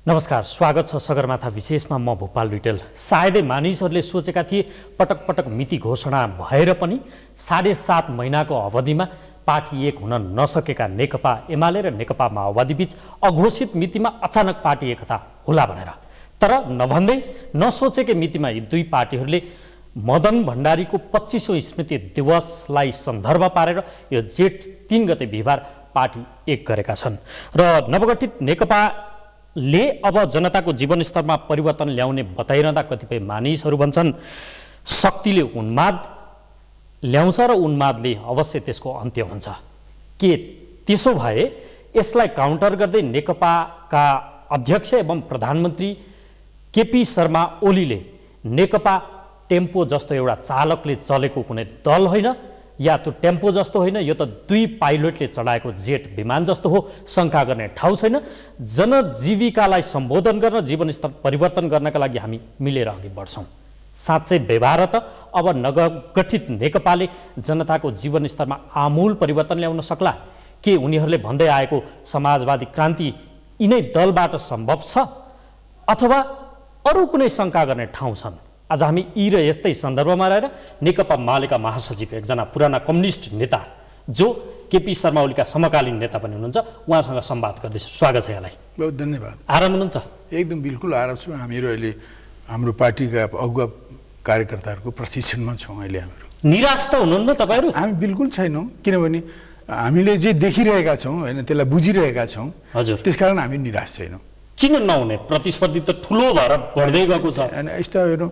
नमस्कार, स्वागत छ सगरमाथा विशेषमा। म भोपाल रिटेल। सायदै मानिसहरूले सोचेका थिए पटक पटक मिति घोषणा भएर पनि 7.5 महिनाको अवधिमा पार्टी एक हुन नसकेका नेकपा एमाले र नेकपा माओवादी बीच अघोषित मितिमा अचानक पार्टी एकता होला भनेर। तर नभन्दै नसोचेकै मितिमा यी दुई पार्टीहरूले मदन भण्डारीको 25औं स्मृति दिवसलाई सन्दर्भ पारेर यो जेठ 3 गते बिहिबार पार्टी एक गरेका छन् र नवगठित नेकपाले अब जनताको जीवनस्तरमा परिवर्तन ल्याउने बताइरहँदा कतिपय मानिसहरू भन्छन् शक्तिले उन्माद ल्याउँछ र उन्मादले अवश्य त्यसको अन्त्य हुन्छ। के त्यसो भए यसलाई काउन्टर गर्दै नेकपाका अध्यक्ष एवं प्रधानमन्त्री केपी शर्मा ओलीले नेकपा टेम्पो जस्तो एउटा चालकले चलेको कुनै दल होइन, या त्यो टेम्पो जस्तो होइन, यो त दुई पाइलटले चढाएको जेट विमान जस्तो हो, शङ्का गर्ने ठाउँ छैन। जनजीविकालाई सम्बोधन गर्न, जीवनस्तर परिवर्तन गर्नका लागि हामी मिलेर अघि बढ्छौँ। साँच्चै व्यवहार त अब नवगठित नेकपाले जनताको जीवनस्तरमा आमूल परिवर्तन ल्याउन सक्ला? के उनीहरूले भन्दै आएको समाजवादी क्रान्ति यिनै दलबाट सम्भव छ, अथवा अरू कुनै शङ्का गर्ने ठाउँ छन्? आज हामी यी र यस्तै सन्दर्भमा रहेर नेकपा मालेका महासचिव, एकजना पुराना कम्युनिस्ट नेता जो केपी शर्मा ओलीका समकालीन नेता पनि हुनुहुन्छ, उहाँसँग संवाद गर्दैछु। स्वागत छ यहाँलाई। बहुत धन्यवाद। आराम हुनुहुन्छ? एकदम बिल्कुल आराम छु। हामीहरू अहिले हाम्रो पार्टीका अगुवा कार्यकर्ताहरूको प्रशिक्षणमा छौँ। अहिले हामीहरू निराश त हुनुहुन्न तपाईँहरू? हामी बिल्कुल छैनौँ, किनभने हामीले जे देखिरहेका छौँ होइन, त्यसलाई बुझिरहेका छौँ। हजुर, त्यसकारण हामी निराश छैनौँ। किन नहुने? प्रतिस्पर्धी त ठुलो भएर बढ्दै गएको छ। होइन, यस्तो हेर्नु,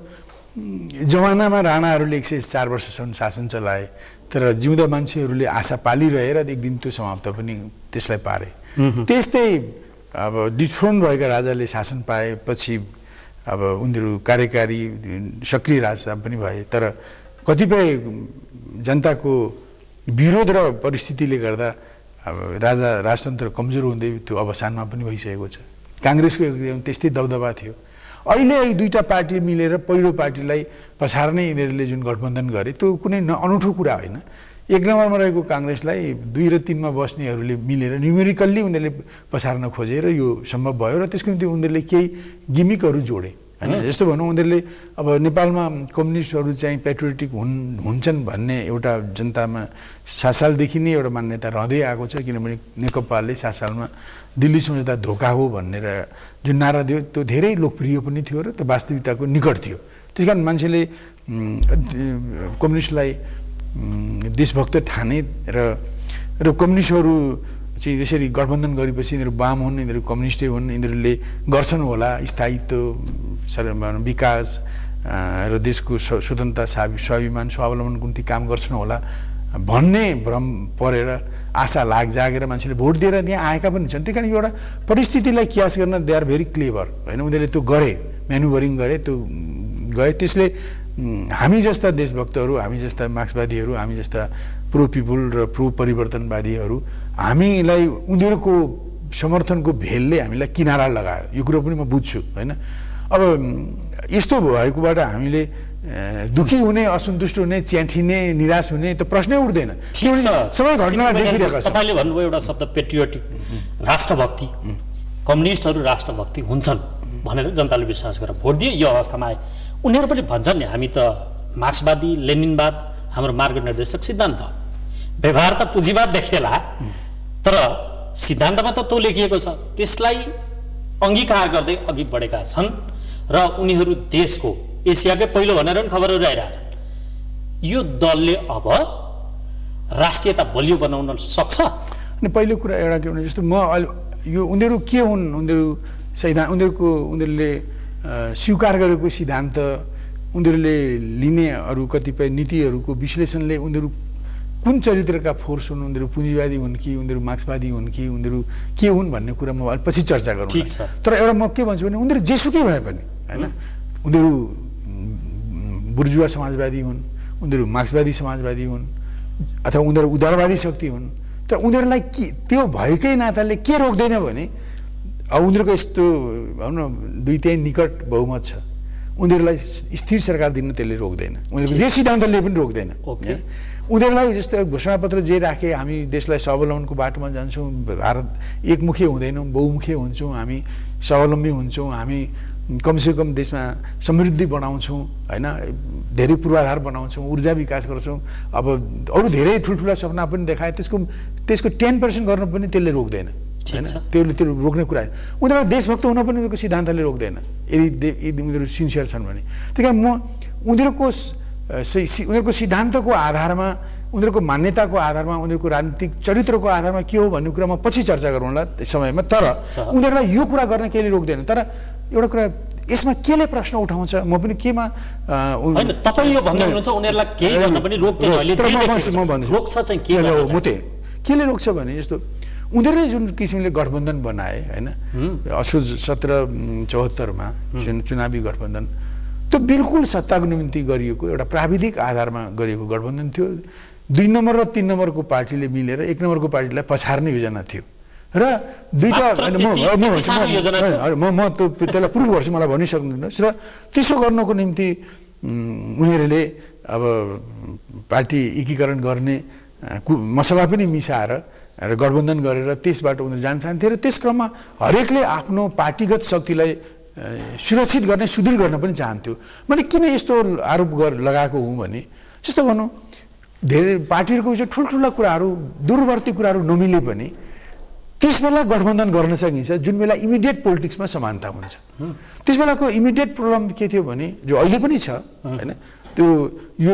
जमानामा राणाहरूले 104 वर्षसम्म शासन चलाए, तर जिउँदा मान्छेहरूले आशा पालिरहे र एक दिन त्यो समाप्त पनि त्यसलाई पारे। त्यस्तै अब डिथ्रोन भएका राजाले शासन पाएपछि अब उनीहरू कार्यकारी सक्रिय राजा पनि भए, तर कतिपय जनताको विरोध र परिस्थितिले गर्दा अब राजतन्त्र कमजोर हुँदै त्यो अवसानमा पनि भइसकेको छ। काङ्ग्रेसको एकदम त्यस्तै दबदबा थियो। अहिले यी दुईटा पार्टी मिलेर पहिलो पार्टीलाई पछार्ने यिनीहरूले जुन गठबन्धन गरे त्यो कुनै अनौठो कुरा होइन। एक नम्बरमा रहेको काङ्ग्रेसलाई 2 र 3 मा बस्नेहरूले मिलेर न्युमेरिकल्ली उनीहरूले पछार्न खोजे र यो सम्भव भयो, र त्यसको निम्ति उनीहरूले केही गिमिकहरू जोडे होइन। जस्तो भनौँ, उनीहरूले अब नेपालमा कम्युनिस्टहरू चाहिँ पेट्रियोटिक हुन्छन् भन्ने एउटा जनतामा 7 सालदेखि नै एउटा मान्यता रहँदै आएको छ, किनभने नेकपाले 7 सालमा दिल्ली सम्झौता धोका हो भनेर जुन नारा दियो त्यो धेरै लोकप्रिय पनि थियो र त्यो वास्तविकताको निकट थियो। त्यस कारण मान्छेले कम्युनिस्टलाई देशभक्त ठाने र कम्युनिस्टहरू चाहिँ त्यसरी गठबन्धन गरेपछि यिनीहरू वाम हुन्, यिनीहरू कम्युनिस्टै हुन्, यिनीहरूले गर्छन् होला स्थायित्व, विकास र देशको स्वतन्त्रता, स्वाभिमान, स्वावलम्बनको निम्ति काम गर्छन् होला भन्ने भ्रम परेर आशा जागेर मान्छेले भोट दिएर त्यहाँ आएका पनि छन्। त्यही कारण एउटा परिस्थितिलाई क्यास गर्न दे आर भेरी क्लेभर होइन। उनीहरूले त्यो गरे, म्यानुभरिङ गरे, त्यो गए। त्यसले हामी जस्ता देशभक्तहरू, हामी जस्ता मार्क्सवादीहरू, हामी जस्ता प्रो पिपुल र प्रो परिवर्तनवादीहरू, हामीलाई उनीहरूको समर्थनको भेलले हामीलाई किनारा लगायो। यो कुरो पनि म बुझ्छु होइन। अब यस्तो भएकोबाट हामीले दुखी हुने, असन्तुष्ट हुने, च्याठिने, निराश हुने त प्रश्नै उठ्दैन। सबै घटनामा देखिरहेको छ। तपाईँले भन्नुभयो एउटा शब्द पेट्रियोटिक, राष्ट्रभक्ति, कम्युनिस्टहरू राष्ट्रभक्ति हुन्छन् भनेर जनताले विश्वास गरेर भोट दिए। यो अवस्थामा आए उनीहरू पनि भन्छन् नि, हामी त मार्क्सवादी, लेनिनवाद हाम्रो मार्गनिर्देशक सिद्धान्त, व्यवहार त पुँजीवाद देखिएला, तर सिद्धान्तमा त त्यो लेखिएको छ। त्यसलाई अङ्गीकार गर्दै अघि बढेका छन् र उनीहरू देशको एसियाकै पहिलो भनेर पनि खबरहरू आइरहेछन्। यो दलले अब राष्ट्रियता बलियो बनाउन सक्छ? अनि पहिलो कुरा एउटा के भने, जस्तो म यो उनीहरू के हुन्, उनीहरूले स्वीकार गरेको सिद्धान्त, उनीहरूले लिने अरू कतिपय नीतिहरूको विश्लेषणले उनीहरू कुन चरित्रका फोर्स हुन्, उनीहरू पुँजीवादी हुन् कि उनीहरू मार्क्सवादी हुन् कि उनीहरू के हुन् भन्ने कुरा म पछि चर्चा गरौँ। तर एउटा म के भन्छु भने, उनीहरू जेसुकै भए पनि होइन, उनीहरू बुर्जुवा समाजवादी हुन्, उनीहरू मार्क्सवादी समाजवादी हुन्, अथवा उनीहरू उदारवादी शक्ति हुन्, तर उनीहरूलाई के त्यो भएकै नाताले के रोक्दैन भने, अब उनीहरूको यस्तो भनौँ न 2-3 निकट बहुमत छ, उनीहरूलाई स्थिर सरकार दिन त्यसले रोक्दैन। उनीहरूको जे सिद्धान्तले पनि रोक्दैन। उनीहरूलाई जस्तो घोषणापत्र जे राखे हामी देशलाई स्वावलम्बनको बाटोमा जान्छौँ, भारत एकमुखी हुँदैनौँ, बहुमुखी हुन्छौँ, हामी स्वावलम्बी हुन्छौँ, हामी कमसेकम देशमा समृद्धि बनाउँछौँ होइन, धेरै पूर्वाधार बनाउँछौँ, ऊर्जा विकास गर्छौँ, अब अरू धेरै ठुल्ठुला सपना पनि देखाए, त्यसको 10% गर्न पनि त्यसले रोक्दैन होइन, त्यो रोक्ने कुरा होइन। उनीहरूलाई देशभक्त हुन पनि उनीहरूको सिद्धान्तले रोक्दैन यदि उनीहरू सिन्सियर छन् भने। त्यही कारण म उनीहरूको सिद्धान्तको आधारमा, उनीहरूको मान्यताको आधारमा, उनीहरूको राजनीतिक चरित्रको आधारमा के हो भन्ने कुरा म पछि चर्चा गरौँला समयमा। तर उनीहरूलाई यो कुरा गर्न केले रोक्दैन। तर एउटा कुरा यसमा केले प्रश्न उठाउँछ, म पनि केमा होइन तपाईँ यो भन्दै हुनुहुन्छ उनीहरूलाई केही गर्न पनि रोक्दैन, म भन्छु रोक्छ चाहिँ के हो म त्यही केले रोक्छ भने जस्तो उनीहरूले जुन किसिमले गठबन्धन बनाए होइन, असोज 1774मा चुनावी गठबन्धन, त्यो बिल्कुल सत्ताको निम्ति गरिएको एउटा प्राविधिक आधारमा गरिएको गठबन्धन थियो। 2 नम्बर र 3 नम्बरको पार्टीले मिलेर 1 नम्बरको पार्टीलाई पछार्ने योजना थियो र दुईटा म त्यसलाई प्रुभ गर्छु, मलाई भनिसक्नुहोस्। र त्यसो गर्नको निम्ति उनीहरूले अब पार्टी एकीकरण गर्ने मसला पनि मिसाएर र गठबन्धन गरेर त्यसबाट उनीहरू जान चाहन्थे र त्यस क्रममा हरेकले आफ्नो पार्टीगत शक्तिलाई सुरक्षित गर्ने, सुदृढ गर्न पनि चाहन्थ्यो। मैले किन यस्तो आरोप लगाएको हुँ भने जस्तो भनौँ धेरै पार्टीहरूको विषय ठुल्ठुला कुराहरू, दूरवर्ती कुराहरू नमिले पनि त्यस बेला गठबन्धन गर्न सकिन्छ जुन बेला इमिडिएट पोलिटिक्समा समानता हुन्छ। त्यस बेलाको इमिडिएट प्रब्लम के थियो भने जो अहिले पनि छ होइन, त्यो यो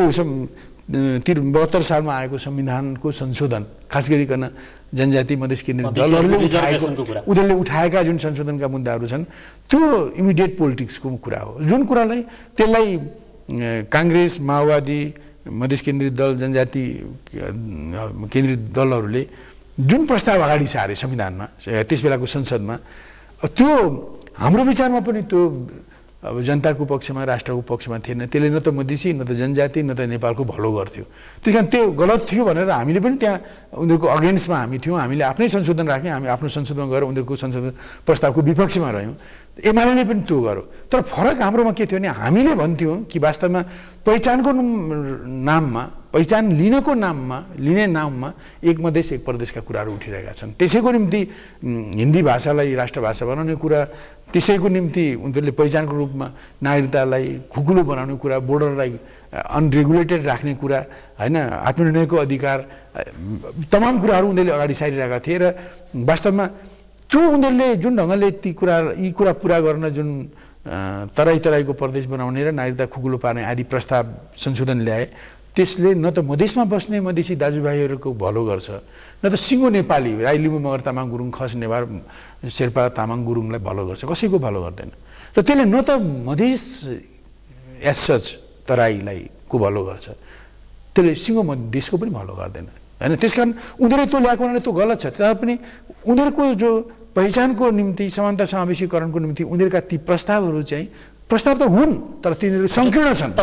72 सालमा आएको संविधानको संशोधन, खास गरिकन जनजाति मधेस केन्द्रित उनीहरूले उठाएका जुन संशोधनका मुद्दाहरू छन् त्यो इमिडिएट पोलिटिक्सको कुरा हो। जुन कुरालाई त्यसलाई काङ्ग्रेस, माओवादी, मधेस केन्द्रित दल, जनजाति केन्द्रित दलहरूले जुन प्रस्ताव अगाडि सारे संविधानमा त्यस बेलाको संसदमा, त्यो हाम्रो विचारमा पनि त्यो अब जनताको पक्षमा, राष्ट्रको पक्षमा थिएन। त्यसले न त मधेसी, न त जनजाति, न त नेपालको भलो गर्थ्यो। त्यस कारण त्यो गलत थियो भनेर हामीले पनि त्यहाँ उनीहरूको अगेन्स्टमा हामी थियौँ। हामीले आफ्नै संशोधन राख्यौँ, हामी आफ्नो संशोधन गरेर उनीहरूको संशोधन प्रस्तावको विपक्षमा रह्यौँ। एमाले पनि त्यो गर्यो। तर फरक हाम्रोमा के थियो भने हामीले भन्थ्यौँ कि वास्तवमा पहिचानको नाममा, पहिचान लिने नाममा एक मधेस एक प्रदेशका कुराहरू उठिरहेका छन्। त्यसैको निम्ति हिन्दी भाषालाई राष्ट्रभाषा बनाउने कुरा, त्यसैको निम्ति उनीहरूले पहिचानको रूपमा नागरिकतालाई खुकुलो बनाउने कुरा, बोर्डरलाई अनरेगुलेटेड राख्ने कुरा होइन, आत्मनिर्णयको अधिकार, तमाम कुराहरू उनीहरूले अगाडि सारिरहेका थिए। र वास्तवमा त्यो उनीहरूले जुन ढङ्गले यी कुरा पुरा गर्न जुन तराईको प्रदेश बनाउने र नागरिकता खुकुलो पार्ने आदि प्रस्ताव संशोधन ल्याए, त्यसले न त मधेसमा बस्ने मधेसी दाजुभाइहरूको भलो गर्छ, न त सिङ्गो नेपाली राई, लिम्बू, मगर, तामाङ, गुरुङ, खस, नेवार, शेर्पा, तामाङ, गुरुङलाई भलो गर्छ, कसैको भलो गर्दैन। र त्यसले न त मधेस एज सच तराईलाई को भलो गर्छ, त्यसले सिङ्गो मधेसको पनि भलो गर्दैन होइन। त्यस कारण उनीहरूले त्यो ल्याएको भने त्यो गलत छ। तर पनि उनीहरूको जो पहिचानको निम्ति, समानता समावेशीकरणको निम्ति उनीहरूका ती प्रस्तावहरू चाहिँ प्रस्ताव त हुन्, तर तिनीहरू संकीर्ण छन्।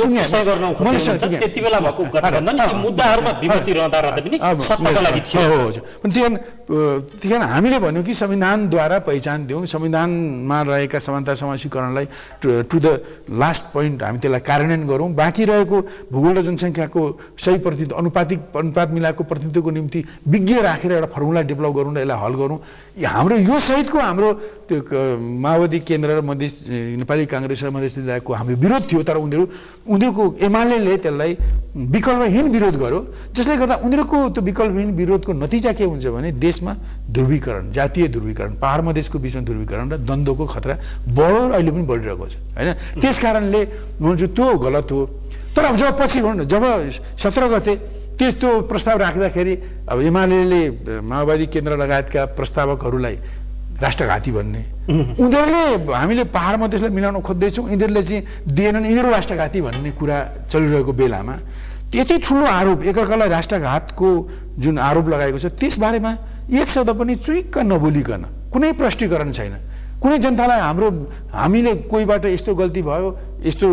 त्यति बेला भएको गठबन्धन मुद्दाहरूमा विमति रहँदा पनि सत्ताको लागि थियो। त्यही कारण हामीले भन्यौँ कि संविधानद्वारा पहिचान दिउँ, संविधानमा रहेका समानता समावेशीकरणलाई टु द लास्ट पोइन्ट हामी त्यसलाई कार्यान्वयन गरौँ। बाँकी रहेको भूगोल र जनसङ्ख्याको सही अनुपात मिलाएको प्रतिनिधित्वको निम्ति विज्ञ राखेर एउटा फर्मुला डेभलप गरौँ र यसलाई हल गरौँ। हाम्रो यो सहितको हाम्रो त्यो माओवादी केन्द्र र मधेस नेपाली काङ्ग्रेस र मधेस लिगको हाम्रो विरोध थियो। तर उनीहरूको एमाले त्यसलाई विकल्पहीन विरोध गर्यो, जसले गर्दा उनीहरूको त्यो विकल्पहीन विरोधको नतिजा के हुन्छ भने देशमा ध्रुवीकरण, जातीय ध्रुवीकरण, पहाड मधेसको बिचमा ध्रुवीकरण र द्वन्द्वको खतरा अहिले पनि बढिरहेको छ होइन। त्यस कारणले म भन्छु त्यो गलत हो। तर अब जब पछि भनौँ न, जब 17 गते त्यस्तो प्रस्ताव राख्दाखेरि अब एमाले माओवादी केन्द्र लगायतका प्रस्तावकहरूलाई राष्ट्रघाती भन्ने, उनीहरूले हामीले पहाड मधेसलाई मिलाउन खोज्दैछौँ, यिनीहरूले चाहिँ दिएनन्, यिनीहरू राष्ट्रघाती भन्ने कुरा चलिरहेको बेलामा यति ठुलो आरोप, एकअर्कालाई राष्ट्रघातको जुन आरोप लगाएको छ त्यसबारेमा एक शब्द पनि चुइक्क नबोलिकन, कुनै प्रष्टीकरण छैन, कुनै जनतालाई हामीले कोहीबाट यस्तो गल्ती भयो, यस्तो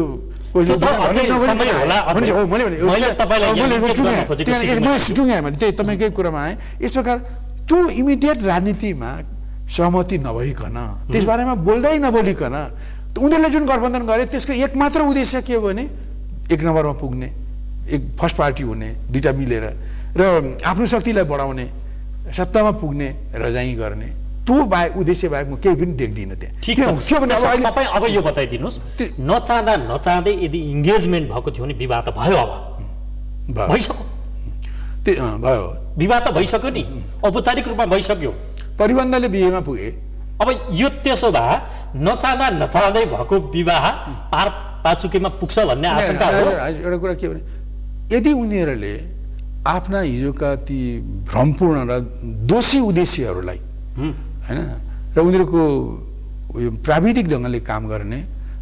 तपाईँकै कुरामा आएँ। यस प्रकार त्यो इमिडिएट राजनीतिमा सहमति नभइकन, त्यसबारेमा बोल्दै नबोलिकन उनीहरूले जुन गठबन्धन गरे त्यसको एकमात्र उद्देश्य के हो भने 1 नम्बरमा पुग्ने, एक फर्स्ट पार्टी हुने दुईटा मिलेर र आफ्नो शक्तिलाई बढाउने सत्तामा पुग्ने रजाई गर्ने त्यो बाहेक उद्देश्य बाहेक म केही पनि देख्दिनँ त्यहाँ ठिक थियो भने तपाईँ अब यो बताइदिनुहोस् नचाहँदा यदि इङ्गेजमेन्ट भएको थियो भने विवाह त भयो अब भइसक्यो भयो विवाह त भइसक्यो नि औपचारिक रूपमा भइसक्यो परिबन्धले बिहेमा पुगे अब यो त्यसो भए नचाहँदै भएको विवाह पार पाचुकेमा पुग्छ भन्ने आशंका हो एउटा कुरा के भने यदि उनीहरूले आफ्ना हिजोका ती भ्रमपूर्ण र दोषी उद्देश्यहरूलाई होइन र उनीहरूको प्राविधिक ढङ्गले काम गर्ने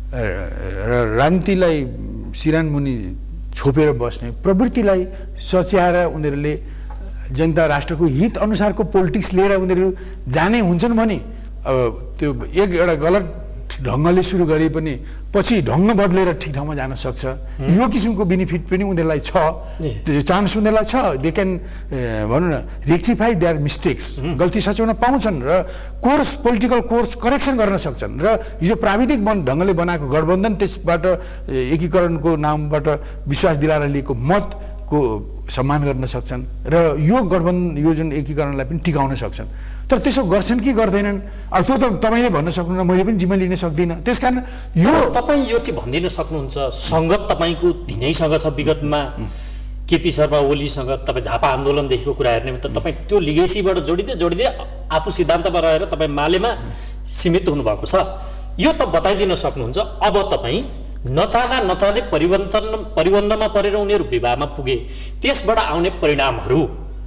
र राजनीतिलाई सिरानमुनि छोपेर बस्ने प्रवृत्तिलाई सच्याएर उनीहरूले जनता राष्ट्रको हित अनुसारको पोलिटिक्स लिएर उनीहरू जाने हुन्छन् भने अब त्यो एउटा गलत ढङ्गले सुरु गरे पनि पछि ढङ्ग बदलेर ठिक ठाउँमा जान सक्छ यो किसिमको बेनिफिट पनि उनीहरूलाई छ त्यो चान्स उनीहरूलाई छ दे क्यान भनौँ न रेक्टिफाई देयर मिस्टेक्स गल्ती सच्याउन पाउँछन् र कोर्स पोलिटिकल कोर्स करेक्सन गर्न सक्छन् र हिजो प्राविधिक ढङ्गले बनाएको गठबन्धन त्यसबाट एकीकरणको नामबाट विश्वास दिलाएर लिएको मतको सम्मान गर्न सक्छन् र यो गठबन्धन यो जुन एकीकरणलाई पनि टिकाउन सक्छन् तर त्यसो गर्छन् कि गर्दैनन् अब त्यो त तपाईँले भन्न सक्नुहुन्न मैले पनि जिम्मा लिन सक्दिनँ त्यसकारण यो तपाईँ यो चाहिँ भनिदिन सक्नुहुन्छ सङ्गत तपाईँको दिनैसँग छ विगतमा केपी शर्मा ओलीसँग तपाईँ झापा आन्दोलनदेखिको कुरा हेर्ने भने त तपाईँ त्यो लिगेसीबाट जोडिँदै आफू सिद्धान्तमा रहेर तपाईँ मालेमा सीमित हुनुभएको छ यो त बताइदिन सक्नुहुन्छ अब तपाईँ नचाहँदै परिबन्धमा परेर उनीहरू विवाहमा पुगे त्यसबाट आउने परिणामहरू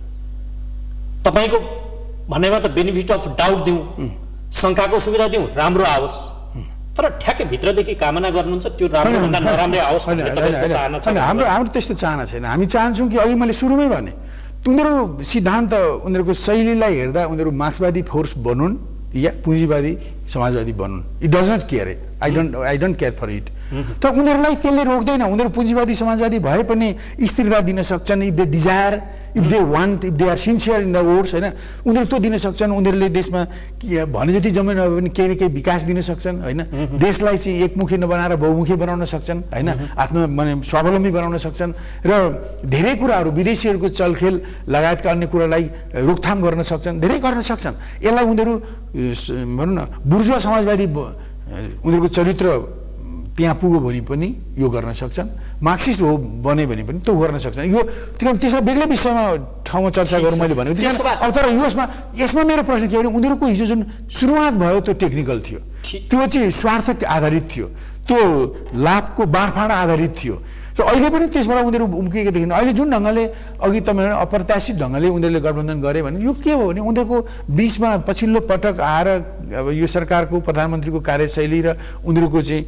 तपाईँको भन्नेमा त बेनिफिट अफ डाउट दिउँ शङ्काको सुविधा दिउँ राम्रो आओस् तर ठ्याक्कै भित्रदेखि कामना गर्नुहुन्छ त्यो राम्रोभन्दा नराम्रै आओस् हाम्रो त्यस्तो चाहना छैन हामी चाहन्छौँ कि अघि मैले सुरुमै भने उनीहरू सिद्धान्त उनीहरूको शैलीलाई हेर्दा उनीहरू मार्क्सवादी फोर्स बनुन् या पुँजीवादी समाजवादी बनुन् it does not care I don't care for it तर उनीहरूलाई त्यसले रोक्दैन उनीहरू पुँजीवादी समाजवादी भए पनि स्थिरता दिन सक्छन् if they desire if they want if they are sincere in the words होइन उनीहरू त्यो दिन सक्छन् उनीहरूले देशमा भने जति जम्मै नभए पनि केही न केही विकास दिन सक्छन् होइन देशलाई चाहिँ एकमुखी नबनाएर बहुमुखी बनाउन सक्छन् होइन माने स्वावलम्बी बनाउन सक्छन् र धेरै कुराहरू विदेशीहरूको चलखेल लगायतका अन्य कुरालाई रोकथाम गर्न सक्छन् धेरै गर्न सक्छन् यसलाई उनीहरू भनौँ न बुर्जुवा समाजवादी उनीहरूको चरित्र त्यहाँ पुग्यो भने पनि यो गर्न सक्छन् मार्क्सिस्ट हो बने भने पनि त्यो गर्न सक्छन् यो त्यसमा बेग्लै विषयमा ठाउँमा चर्चा गरौँ मैले भनेको अब तर यसमा मेरो प्रश्न के भने उनीहरूको हिजो जुन सुरुवात भयो त्यो टेक्निकल थियो त्यो चाहिँ स्वार्थ आधारित थियो त्यो लाभको बाँडफाँड आधारित थियो र अहिले पनि त्यसबाट उनीहरू उम्किएको देखिन्छ अहिले जुन ढङ्गले अघि तपाईँहरू अप्रत्याशित ढङ्गले उनीहरूले गठबन्धन गरे भने यो के हो भने उनीहरूको बिचमा पछिल्लो पटक आएर अब यो सरकारको प्रधानमन्त्रीको कार्यशैली र उनीहरूको चाहिँ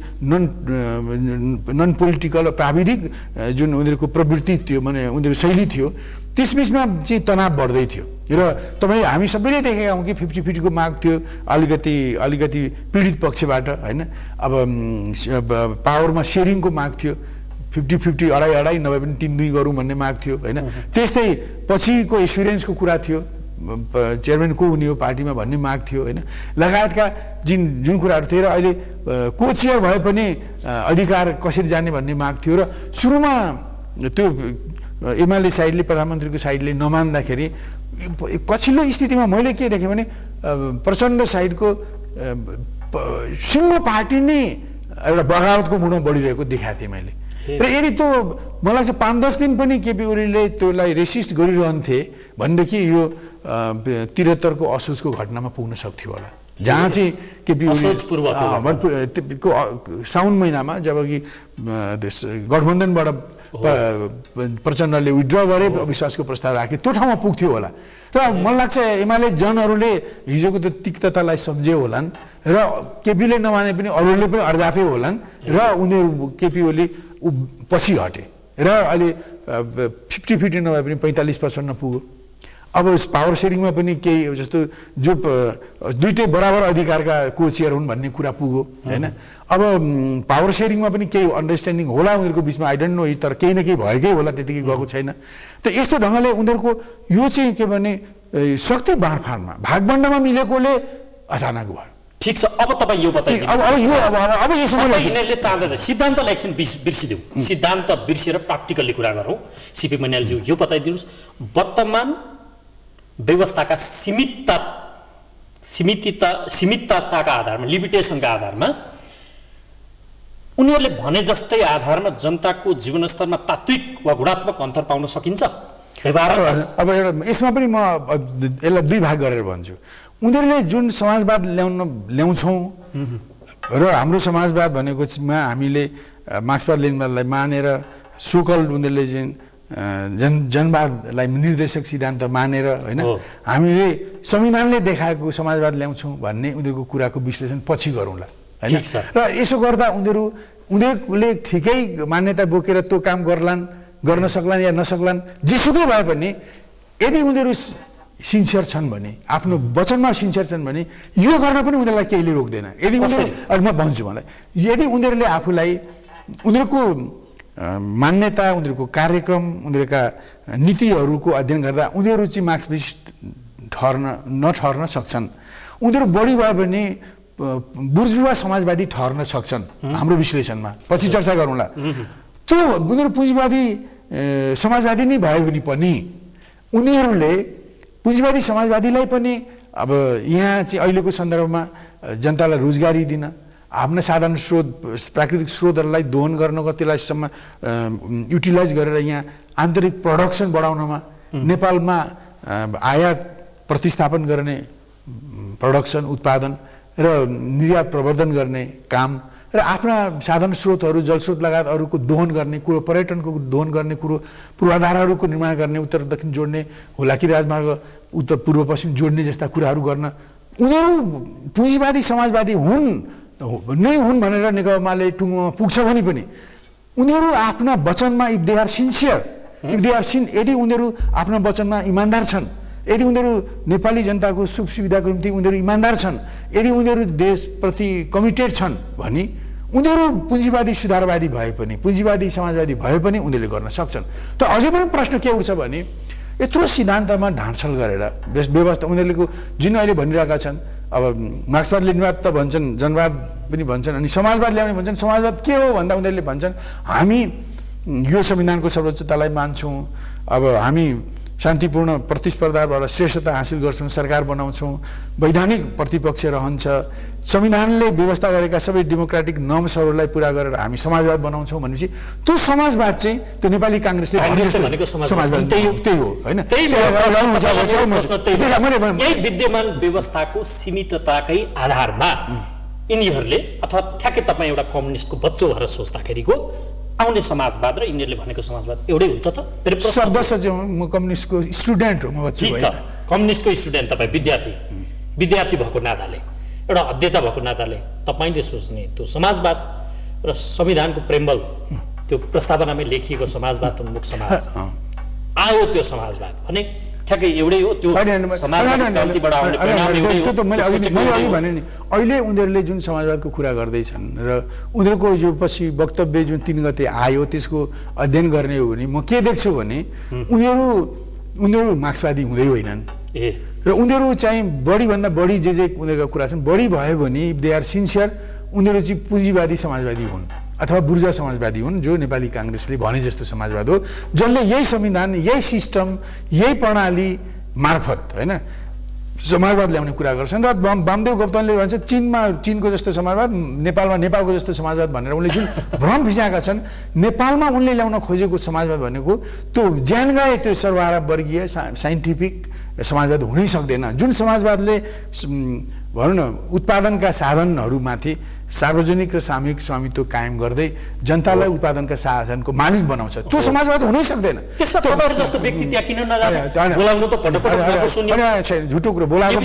नन पोलिटिकल प्राविधिक जुन उनीहरूको प्रवृत्ति थियो माने उनीहरूको शैली थियो त्यसबिचमा चाहिँ तनाव बढ्दै थियो र तपाईँ हामी सबैले देखेका हौँ कि 50-50 को माग थियो अलिकति पीडित पक्षबाट होइन अब पावरमा सेयरिङको माग थियो 50-50 अढाई नभए पनि 3-2 गरौँ भन्ने माग थियो होइन त्यस्तै पछिको एक्सपिरियन्सको कुरा थियो चेयरम्यान को हुने हो पार्टीमा भन्ने माग थियो होइन लगायतका जुन कुराहरू थिए र अहिले को चेयर भए पनि अधिकार कसरी जाने भन्ने माग थियो र सुरुमा त्यो एमाले साइडले प्रधानमन्त्रीको साइडले नमान्दाखेरि पछिल्लो स्थितिमा मैले के देखेँ भने प्रचण्ड साइडको सिङ्गो पार्टी नै एउटा बगावतको मुडमा बढिरहेको देखाएको थिएँ मैले र यदि त्यो मलाई चाहिँ 5-10 दिन पनि केपी ओलीले त्यसलाई रेसिस्ट गरिरहन्थे भनेदेखि यो 73 को असोजको घटनामा पुग्न सक्थ्यो होला जहाँ चाहिँ केपी ओली साउन महिनामा जबकि गठबन्धनबाट प्रचण्डले विथड्र गरे अविश्वासको प्रस्ताव राखे त्यो ठाउँमा पुग्थ्यो होला र मलाई लाग्छ एमाले जनहरूले हिजोको त्यो तिक्ततालाई सम्झ्यो होलान् र केपीले नमाने पनि अरूले पनि अर्जाफे होलान् र उनीहरू केपी ओली पछि हटे र अहिले 50-50 नभए पनि 45-55 पुग्यो अब पावर सेयरिङमा पनि केही जस्तो जो दुईटै बराबर अधिकारका को चेयर हुन् भन्ने कुरा पुग्यो होइन अब पावर सेयरिङमा पनि केही अन्डरस्ट्यान्डिङ होला उनीहरूको बिचमा आई डोन्ट नो तर केही न केही भएकै होला त्यतिकै गएको छैन त यस्तो ढङ्गले उनीहरूको यो चाहिँ के भने शक्ति बाँडफाँडमा भागबण्डमा मिलेकोले अचानक भयो ठिक छ, अब तपाईँ यो बताइदिनु। अब यसो यिनीहरूले चाहँदैछ सिद्धान्तलाई एकछिन बिर्सिदेऊ, सिद्धान्त बिर्सिएर प्र्याक्टिकल्ली कुरा गरौँ। सिपी मैनालज्यू यो बताइदिनुहोस्, वर्तमान व्यवस्थाका सीमितताका आधारमा, लिमिटेसनका आधारमा उनीहरूले भने जस्तै आधारमा जनताको जीवनस्तरमा तात्विक वा गुणात्मक अन्तर पाउन सकिन्छ? अब एउटा यसमा पनि म यसलाई दुई भाग गरेर भन्छु। उनीहरूले जुन समाजवाद ल्याउँछौँ र हाम्रो समाजवाद भनेकोमा हामीले मार्क्सवाद लेनिनवादलाई मानेर सोकल उनीहरूले जनवादलाई निर्देशक सिद्धान्त मानेर होइन हामीले संविधानले देखाएको समाजवाद ल्याउँछौँ भन्ने उनीहरूको कुराको विश्लेषण पछि गरौँला होइन। र यसो गर्दा उनीहरूले ठिकै मान्यता बोकेर त्यो काम गर्न सक्लान् या नसक्लान्, जेसुकै भए पनि यदि उनीहरू सिन्सियर छन् भने, आफ्नो वचनमा सिन्सियर छन् भने यो गर्न पनि उनीहरूलाई केहीले रोक्दैन। यदि उनीहरू म भन्छु मलाई, यदि उनीहरूले आफूलाई उनीहरूको मान्यता, उनीहरूको कार्यक्रम, उनीहरूका नीतिहरूको अध्ययन गर्दा उनीहरू चाहिँ मार्क्सवादी नठहर्न सक्छन्। उनीहरू बढी भयो भने बुर्जुवा समाजवादी ठहर्न सक्छन् हाम्रो विश्लेषणमा, पछि चर्चा गरौँला। त्यो उनीहरू पुँजीवादी समाजवादी नै भयो भने पनि उनीहरूले पुँजीवादी समाजवादीलाई पनि अब यहाँ चाहिँ अहिलेको सन्दर्भमा जनतालाई रोजगारी दिन, आफ्ना साधारण स्रोत, प्राकृतिक स्रोतहरूलाई दोहन गर्नको, त्यसलाई युटिलाइज गरेर यहाँ आन्तरिक प्रोडक्सन बढाउनमा, नेपालमा आयात प्रतिस्थापन गर्ने, प्रोडक्सन उत्पादन र निर्यात प्रवर्धन गर्ने काम र आफ्ना साधन स्रोतहरू, जलस्रोत लगायत अरूको दोहन गर्ने कुरो, पर्यटनको दोहन गर्ने कुरो, पूर्वाधारहरूको निर्माण गर्ने, उत्तर दक्षिण जोड्ने, हुलाकी राजमार्ग उत्तर पूर्व पश्चिम जोड्ने जस्ता कुराहरू गर्न उनीहरू पुँजीवादी समाजवादी हुन् भनेर नेकपा एमाले टुङ्गोमा पुग्छ भने पनि उनीहरू आफ्ना वचनमा इफ दे आर सिन्सियर, यदि उनीहरू आफ्ना वचनमा इमान्दार छन्, यदि उनीहरू नेपाली जनताको सुख सुविधाको निम्ति उनीहरू इमान्दार छन्, यदि उनीहरू देशप्रति कमिटेड छन् भने उनीहरू पुँजीवादी सुधारवादी भए पनि, पुँजीवादी समाजवादी भए पनि उनीहरूले गर्न सक्छन्। त अझै पनि प्रश्न के उठ्छ भने यत्रो सिद्धान्तमा ढाँडछल गरेर व्यवस्था उनीहरूको जुन अहिले भनिरहेका छन्, अब मार्क्सवाद लेनिनवाद त भन्छन्, जनवाद पनि भन्छन्, अनि समाजवाद ल्याउने भन्छन्। समाजवाद के हो भन्दा उनीहरूले भन्छन् हामी यो संविधानको सर्वोच्चतालाई मान्छौँ, अब हामी शान्तिपूर्ण प्रतिस्पर्धाबाट श्रेष्ठता हासिल गर्छौँ, सरकार बनाउँछौँ, वैधानिक प्रतिपक्ष रहन्छ, संविधानले व्यवस्था गरेका सबै डेमोक्रेटिक नर्म्सहरूलाई पुरा गरेर हामी समाजवाद बनाउँछौँ भनेपछि त्यो समाजवाद चाहिँ त्यो नेपाली काङ्ग्रेसले समाजवाद त्यही हो होइन। यही विद्यमान व्यवस्थाको सीमितताकै आधारमा यिनीहरूले अथवा ठ्याक्कै तपाईँ एउटा कम्युनिस्टको बच्चो भएर सोच्दाखेरिको आउने समाजवाद र यिनीहरूले भनेको समाजवाद एउटै हुन्छ त? म कम्युनिस्टको स्टुडेन्ट हो, म बच्चो होइन। कम्युनिस्टको स्टुडेन्ट तपाईँ विद्यार्थी भएको नाताले, एउटा अध्येता भएको नाताले तपाईँले सोच्ने त्यो समाजवाद र संविधानको प्रेम्बल, त्यो प्रस्तावनामै लेखिएको समाजवाद उन्मुख समाज आयो, त्यो समाजवाद भने ठ्याक्कै एउटै हो? त्यो मैले भने नि अहिले उनीहरूले जुन समाजवादको कुरा गर्दैछन् र उनीहरूको जो पछि वक्तव्य जुन 3 गते आयो त्यसको अध्ययन गर्ने हो भने म के देख्छु भने उनीहरू मार्क्सवादी हुँदै होइनन् र उनीहरू चाहिँ बढीभन्दा बढी जे उनीहरूका कुरा छन् बढी भयो भने इफ दे आर सिन्सियर उनीहरू चाहिँ पुँजीवादी समाजवादी हुन् अथवा बुर्जा समाजवादी हुन्, जो नेपाली काङ्ग्रेसले भने जस्तो समाजवाद हो, जसले यही संविधान, यही सिस्टम, यही प्रणाली मार्फत होइन समाजवाद ल्याउने कुरा गर्छन्। र वामदेव गौतमले भन्छ चीनको जस्तो समाजवाद, नेपालमा नेपालको जस्तो समाजवाद भनेर उनले जुन भ्रम भिजाएका छन्, नेपालमा उनले ल्याउन खोजेको समाजवाद भनेको त्यो ज्यान गए त्यो सर्वहारा वर्गीय साइन्टिफिक समाजवाद हुनै सक्दैन। जुन समाजवादले भनौँ न उत्पादनका साधनहरूमाथि सार्वजनिक र सामूहिक स्वामित्व कायम गर्दै जनतालाई उत्पादनका साधनको मालिक बनाउँछ, त्यो समाजवाद हुनै सक्दैन। झुटो कुरो बोलाएको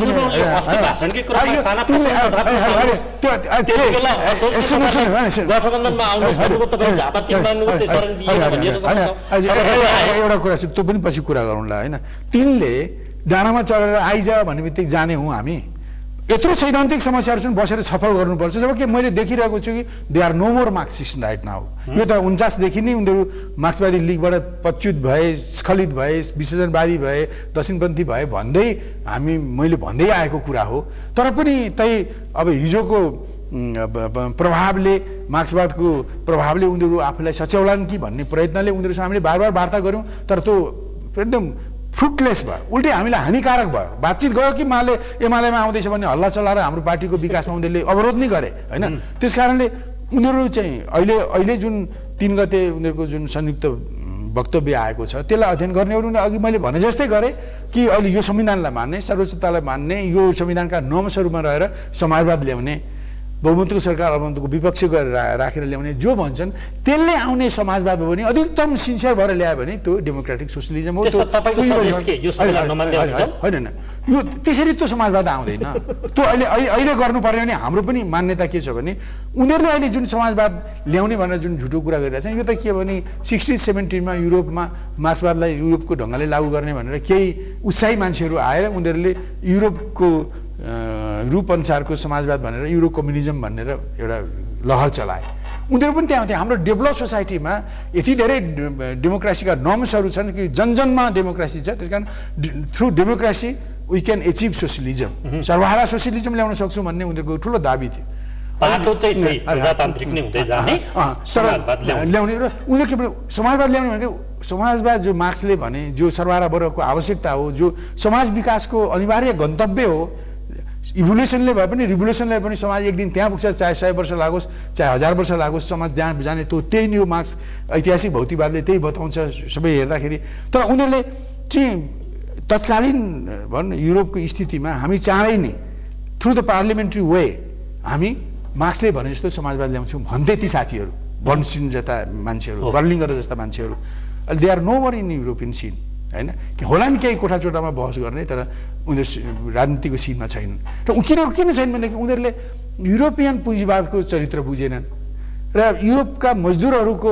एउटा कुरा छ, त्यो पनि पछि कुरा गरौँला होइन। तिनले डाँडामा चढेर आइज भन्ने बित्तिकै जाने हौँ हामी, यत्रो सैद्धान्तिक समस्याहरू छन् बसेर छलफल गर्नुपर्छ। जबकि मैले देखिरहेको छु कि they are no more Marxist right now. यो त 49 नै उनीहरू मार्क्सवादी लिगबाट पच्युत भए, स्खलित भए, विसर्जनवादी भए, दक्षिणपन्थी भए भन्दै मैले भन्दै आएको कुरा हो। तर पनि अब हिजोको प्रभावले, मार्क्सवादको प्रभावले उनीहरू आफूलाई सच्याउलान् कि भन्ने प्रयत्नले उनीहरूसँग हामीले बार वार्ता गऱ्यौँ, तर त्यो एकदम फ्रुटलेस भयो, उल्टै हामीलाई हानिकारक भयो। बातचित गयो कि एमालेमा आउँदैछ भन्ने हल्ला चलाएर हाम्रो पार्टीको विकासमा उनीहरूले अवरोध नै गरे होइन। त्यस कारणले उनीहरू चाहिँ अहिले जुन 3 गते उनीहरूको जुन संयुक्त वक्तव्य आएको छ त्यसलाई अध्ययन गर्ने हो। अघि मैले भने जस्तै गरे कि अहिले यो संविधानलाई मान्ने, सर्वोच्चतालाई मान्ने, यो संविधानका नर्म्सहरूमा रहेर समाजवाद ल्याउने, बहुमतको सरकार अल्पमतको विपक्ष गरेर राखेर ल्याउने जो भन्छन् त्यसले आउने समाजवाद हो भने अधिकतम सिन्सियर भएर ल्यायो भने त्यो डेमोक्रेटिक सोसलिजम हो। होइन यो त्यसरी त्यो समाजवाद आउँदैन। त्यो अहिले गर्नुपर्ने भने हाम्रो पनि मान्यता के छ भने उनीहरूले अहिले जुन समाजवाद ल्याउने भनेर जुन झुटो कुरा गरिरहेछ यो त के भने 60-70 युरोपमा मार्क्सवादलाई युरोपको ढङ्गले लागू गर्ने भनेर केही उत्साही मान्छेहरू आएर उनीहरूले युरोपको रूपअनुसारको समाजवाद भनेर युरो कम्युनिजम भनेर एउटा लहर चलाए। उनीहरू पनि त्यहाँ हाम्रो डेभलप सोसाइटीमा यति धेरै डेमोक्रेसीका नर्म्सहरू छन् कि जनजनमा डेमोक्रेसी छ। त्यस कारण through democracy we can achieve socialism, सर्वहारा सोसियलिजम ल्याउन सक्छौँ भन्ने उनीहरूको ठुलो दाबी थियो। ल्याउने र उनीहरू के भने समाजवाद ल्याउने भनेको समाजवाद जो मार्क्सले भने जो सर्वहारा वर्गको आवश्यकता हो, जो समाज विकासको अनिवार्य गन्तव्य हो, इभोल्युसनले भए पनि रिभोल्युसनले पनि समाज एक दिन त्यहाँ पुग्छ, चाहे 100 वर्ष लागोस् चाहे 1000 वर्ष लागोस्, समाज जहाँ जाने त्यो त्यही नै हो। मार्क्स ऐतिहासिक भौतिकवादले त्यही बताउँछ सबै हेर्दाखेरि। तर उनीहरूले चाहिँ तत्कालीन भनौँ युरोपको स्थितिमा हामी चाँडै नै थ्रु द पार्लिमेन्ट्री वे हामी मार्क्सले भने जस्तो समाजवाद ल्याउँछौँ भन्थे ती साथीहरू, बर्नस्टिन जस्ता मान्छेहरू, बर्लिङ्गर जस्ता मान्छेहरू। They are no more in European sense होइन। होला नि केही कोठाचोटामा बहस गर्ने, तर उनीहरू राजनीतिको सिनमा छैनन्। र किन छैन भनेदेखि उनीहरूले युरोपियन पुँजीवादको चरित्र बुझेनन् र युरोपका मजदुरहरूको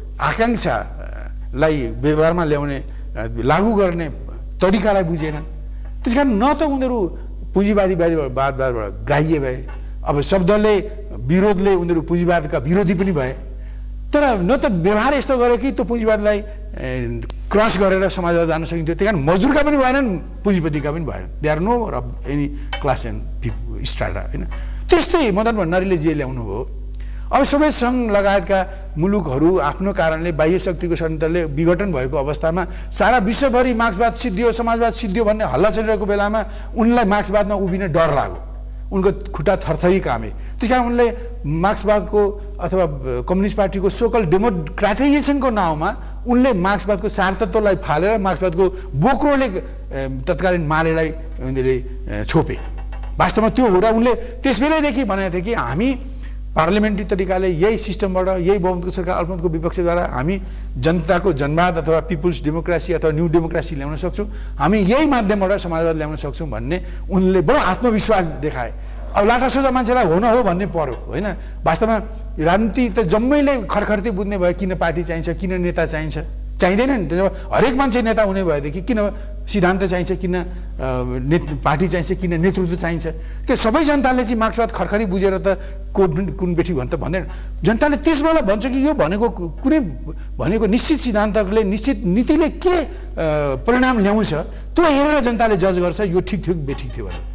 आकाङ्क्षालाई व्यवहारमा ल्याउने, लागू गर्ने तरिकालाई बुझेनन्। त्यस कारण न त उनीहरू पुँजीवादीबाट ग्राह्य भए, अब शब्दले विरोधले उनीहरू पुँजीवादका विरोधी पनि भए, तर न त व्यवहार यस्तो गरे कि त्यो पुँजीवादलाई क्रस गरेर समाजवाद जान सकिन्थ्यो। त्यही कारण मजदुरका पनि भएनन्, पुँजीपतिका पनि भएनन्। They are no of any class and strata होइन। त्यस्तै मदन भण्डारीले जे ल्याउनु हो, अब सोभियत सङ्घ लगायतका मुलुकहरू आफ्नो कारणले बाह्य शक्तिको षड्यन्त्रले विघटन भएको अवस्थामा सारा विश्वभरि मार्क्सवाद सिद्धियो, समाजवाद सिद्धियो भन्ने हल्ला चलिरहेको बेलामा उनलाई मार्क्सवादमा उभिने डर लाग्यो, उनको खुट्टा थरथरी कामे। त्यस कारण उनले मार्क्सवादको अथवा कम्युनिस्ट पार्टीको सोकल डेमोक्राटाइजेसनको नाउँमा उनले मार्क्सवादको सारतत्वलाई फालेर मार्क्सवादको बोक्रोले तत्कालीन मालेलाई उनीहरूले छोपे। वास्तवमा त्यो हो र उनले त्यस बेलैदेखि भनेको थिए कि हामी पार्लिमेन्ट्री तरिकाले यही सिस्टमबाट, यही बहुमतको सरकार अल्पमतको विपक्षद्वारा हामी जनताको जनवाद अथवा पिपुल्स डेमोक्रेसी अथवा न्यू डेमोक्रेसी ल्याउन सक्छौँ, हामी यही माध्यमबाट समाजवाद ल्याउन सक्छौँ भन्ने उनले बडो आत्मविश्वास देखाए। अब लाटासोझा मान्छेलाई हो न हो भन्ने पर्यो होइन। वास्तवमा राजनीति त जम्मैले खरखर्ती बुझ्ने भयो किन पार्टी चाहिन्छ, किन नेता चाहिन्छ, चाहिँदैन नि। त्यसो हरेक मान्छे नेता हुने भएदेखि किन सिद्धान्त चाहिन्छ, किन पार्टी चाहिन्छ, किन नेतृत्व चाहिन्छ। त्यो सबै जनताले चाहिँ मार्क्सवाद खरखरी बुझेर त कुन बेठी भन्छ भन्दैन। जनताले त्यस बेला भन्छ कि यो भनेको निश्चित सिद्धान्तले, निश्चित नीतिले के परिणाम ल्याउँछ त्यो हेरेर जनताले जज गर्छ यो ठिक थियो बेठिक थियो भने।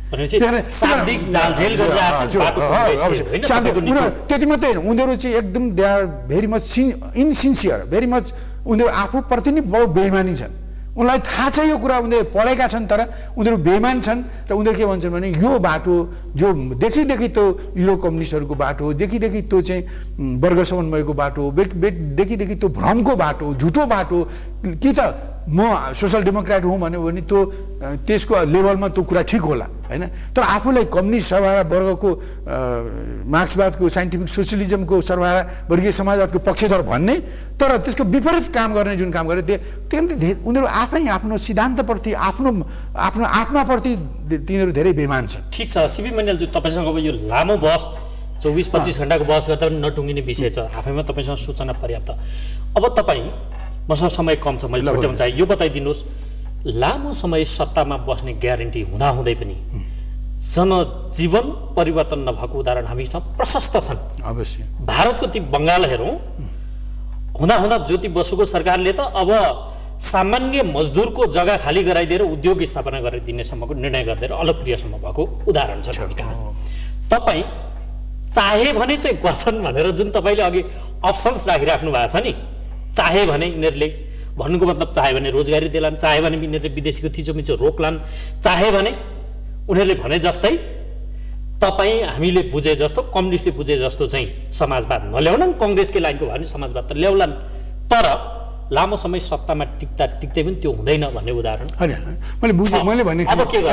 त्यति मात्रै होइन, उनीहरू चाहिँ एकदम they are very much insincere, very much उनीहरू आफूप्रति नै बहुत बेइमानी छन्। उनलाई थाहा छ यो कुरा, उनीहरू पढेका छन् तर उनीहरू बेइमान छन् र उनीहरू के भन्छन् भने यो बाटो जो देखि त्यो युरो कम्युनिस्टहरूको बाटो हो, देखि त्यो चाहिँ वर्ग समन्वयको बाटो हो, देखि त्यो भ्रमको बाटो हो, झुटो बाटो। कि त म सोसल डेमोक्रेट हुँ भन्यो भने त्यो त्यसको लेभलमा त्यो कुरा ठिक होला होइन। तर आफूलाई कम्युनिस्ट सर्वहारा वर्गको मार्क्सवादको साइन्टिफिक सोसियलिजमको सर्वहारा वर्गीय समाजवादको पक्षधर भन्ने, तर त्यसको विपरीत काम गर्ने जुन काम गरे त्यही उनीहरू आफै आफ्नो सिद्धान्तप्रति, आफ्नो आत्माप्रति तिनीहरू धेरै बेइमान छन्। ठिक छ सिबी मण्डलज्यू, तपाईँसँग अब यो लामो बहस 24-25 घण्टाको बहस गर्दा पनि नटुङ्गिने विषय छ, आफैमा तपाईँसँग सूचना पर्याप्त। अब तपाईँ, मसँग समय कम छ, मैले छुट्याउन चाहे यो बताइदिनुहोस्, लामो समय सत्तामा बस्ने ग्यारेन्टी हुँदाहुँदै पनि जनजीवन परिवर्तन नभएको उदाहरण हामीसँग प्रशस्त छन्। अवश्य भारतको ती बङ्गाल हेरौँ, हुँदा हुँदा ज्योति बसुको सरकारले त अब सामान्य मजदुरको जग्गा खाली गराइदिएर उद्योग स्थापना गरिदिनेसम्मको निर्णय गरिदिएर अलोकप्रियसम्म भएको उदाहरण छ हामी कहाँ। तपाईँ चाहे भने चाहिँ गर्छन् भनेर जुन तपाईँले अघि अप्सन्स राखिराख्नु भएको छ नि, चाहे भने यिनीहरूले, भन्नुको मतलब चाहे भने रोजगारी दिलान्, चाहे भने यिनीहरूले विदेशीको थिचोमिचो रोक्लान्, चाहे भने उनीहरूले भने जस्तै तपाईँ हामीले बुझे जस्तो, कम्युनिस्टले बुझे जस्तो चाहिँ समाजवाद नल्याउलान्, कङ्ग्रेसकै लाइनको भयो भने समाजवाद त ल्याउलान्, तर लामो समय सत्तामा टिक्दै पनि त्यो हुँदैन भन्ने उदाहरण मैले भनेको